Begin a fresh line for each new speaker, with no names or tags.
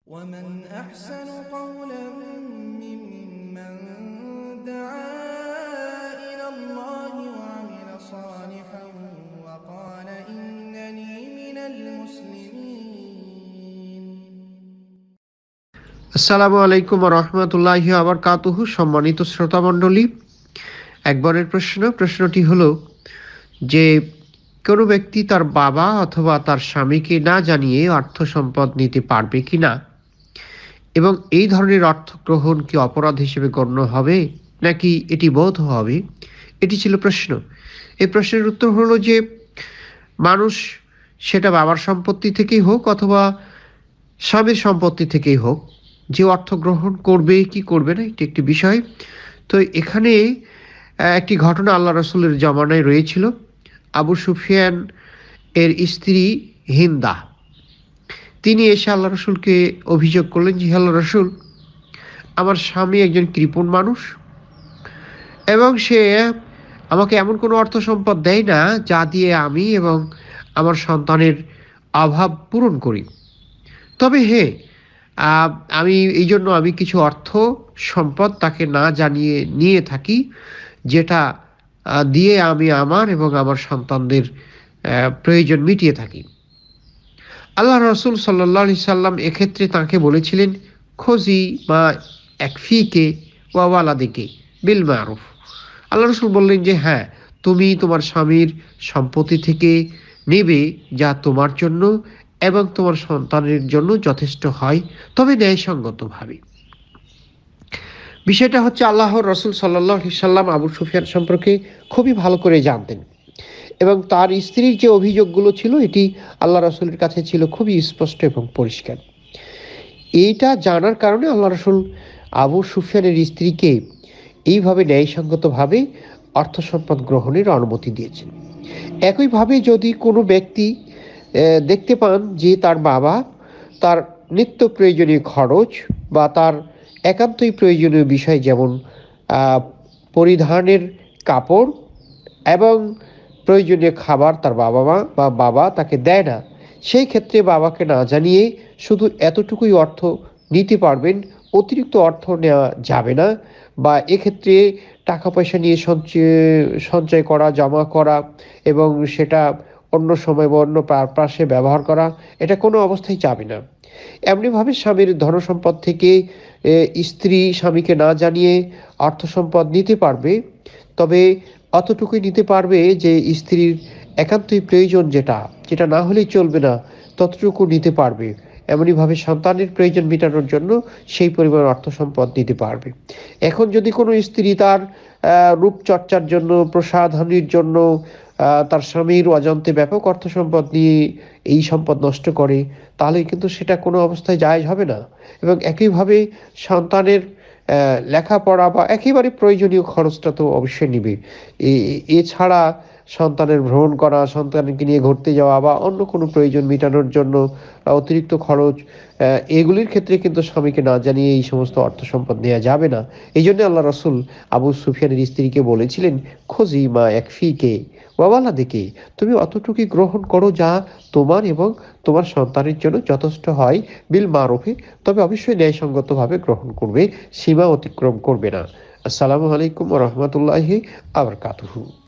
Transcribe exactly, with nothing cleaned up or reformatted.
ومن أحسن قولا ممن دعا إلى الله وعمل صالحا وقال إنني من المسلمين।
আসসালামু আলাইকুম ওয়া রাহমাতুল্লাহি ওয়া বারাকাতুহু। সম্মানিত শ্রোতা মণ্ডলী, একবারের প্রশ্ন প্রশ্নটি হলো যে কোনো ব্যক্তি তার বাবা অথবা তার স্বামীকে না জানিয়ে অর্থ সম্পদ নিতে পারবে কিনা, এবং এই ধরনের অর্থ গ্রহণ কি অপরাধ হিসেবে গণ্য হবে নাকি এটি বৈধ হবে, এটি ছিল প্রশ্ন। এই প্রশ্নের উত্তর হলো যে মানুষ সেটা বাবার সম্পত্তি থেকেই হোক অথবা স্বামীর সম্পত্তি থেকেই হোক, যে অর্থ গ্রহণ করবে কি করবে না এটি একটি বিষয়। তো এখানে একটি ঘটনা আল্লাহ রসুলের জমানায় রয়েছিল। আবু সুফিয়ান এর স্ত্রী হিন্দা, তিনি এসে আল্লাহ রসুলকে অভিযোগ করলেন যে আল্লাহ রসুল, আমার স্বামী একজন কৃপণ মানুষ এবং সে আমাকে এমন কোনো অর্থ সম্পদ দেয় না যা দিয়ে আমি এবং আমার সন্তানের অভাব পূরণ করি। তবে হে, আমি এই জন্য আমি কিছু অর্থ সম্পদ তাকে না জানিয়ে নিয়ে থাকি, যেটা দিয়ে আমি আমার এবং আমার সন্তানদের প্রয়োজন মিটিয়ে থাকি। আল্লাহ রসুল সাল্লাল্লাহু আলাইহি সাল্লাম এক্ষেত্রে তাকে বলেছিলেন, খোঁজি মা একফিকে ওয়া ওয়ালাদিকে বিল মারুফ। আল্লাহ রসুল বললেন যে হ্যাঁ, তুমি তোমার স্বামীর সম্পত্তি থেকে নেবে যা তোমার জন্য এবং তোমার সন্তানের জন্য যথেষ্ট হয়, তবে ন্যায়সঙ্গতভাবে। বিষয়টা হচ্ছে আল্লাহর রসুল সাল্লাল্লাহু আলাইহি সাল্লাম আবু সুফিয়ান সম্পর্কে খুবই ভালো করে জানতেন এবং তার স্ত্রীর যে অভিযোগগুলো ছিল এটি আল্লাহ রসুলের কাছে ছিল খুবই স্পষ্ট এবং পরিষ্কার। এইটা জানার কারণে আল্লাহ রসুল আবু সুফিয়ানের স্ত্রীকে এইভাবে ন্যায়সঙ্গতভাবে অর্থ সম্পদ গ্রহণের অনুমতি দিয়েছেন। একইভাবে যদি কোনো ব্যক্তি দেখতে পান যে তার বাবা তার নিত্য প্রয়োজনীয় খরচ বা তার একান্তই প্রয়োজনীয় বিষয়, যেমন পরিধানের কাপড় এবং প্রয়োজনীয় খাবার তার বাবা মা বা বাবা তাকে দেয় না, সেই ক্ষেত্রে বাবাকে না জানিয়ে শুধু এতটুকুই অর্থ নিতে পারবেন, অতিরিক্ত অর্থ নেওয়া যাবে না। বা এক্ষেত্রে টাকা পয়সা নিয়ে সঞ্চয় সঞ্চয় করা, জমা করা এবং সেটা অন্য সময় বা অন্য পাশে ব্যবহার করা, এটা কোনো অবস্থায় যাবে না। এমনিভাবে স্বামীর ধনসম্পদ থেকে স্ত্রী স্বামীকে না জানিয়ে অর্থ সম্পদ নিতে পারবে, তবে অতটুকুই নিতে পারবে যে স্ত্রীর একান্তই প্রয়োজন, যেটা যেটা না হলেই চলবে না, ততটুকু নিতে পারবে। এমনইভাবে সন্তানের প্রয়োজন মেটানোর জন্য সেই পরিমাণ অর্থ সম্পদ নিতে পারবে। এখন যদি কোনো স্ত্রী তার রূপচর্চার জন্য, প্রসাধনীর জন্য তার স্বামীর অজান্তে ব্যাপক অর্থ সম্পদ নিয়ে এই সম্পদ নষ্ট করে, তাহলে কিন্তু সেটা কোনো অবস্থায় জায়েজ হবে না। এবং একইভাবে সন্তানের লেখাপড়া বা একেবারে প্রয়োজনীয় খরচটা তো অবশ্যই নিবে। এছাড়া সন্তানের ভ্রমণ করা, সন্তানকে নিয়ে ঘুরতে যাওয়া বা অন্য কোনো প্রয়োজন মেটানোর জন্য অতিরিক্ত খরচ, এগুলির ক্ষেত্রে কিন্তু স্বামীকে না জানিয়ে এই সমস্ত অর্থ সম্পদ নেওয়া যাবে না। এই জন্য আল্লাহ রসুল আবু সুফিয়ানের স্ত্রীকে বলেছিলেন, খোঁজি মা একফিকে ওয়া ওয়ালাদিকে, তুমি অতটুকুই গ্রহণ করো যা তোমার এবং তোমার সন্তানের জন্য যথেষ্ট হয়, বিল মারুফে, তবে অবশ্যই ন্যায়সঙ্গতভাবে গ্রহণ করবে, সীমা অতিক্রম করবে না। আসসালামু আলাইকুম ওয়া রাহমাতুল্লাহি ওয়া বারাকাতুহু।